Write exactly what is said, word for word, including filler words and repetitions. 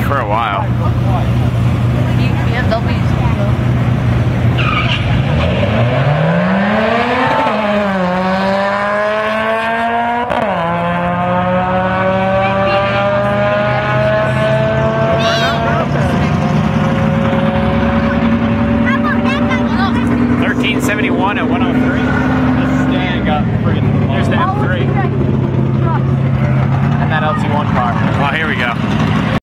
for a while. B M Ws. thirteen seventy-one at one oh three. This stand got friggin' There's the M three. and that L T one car. Oh, here we go.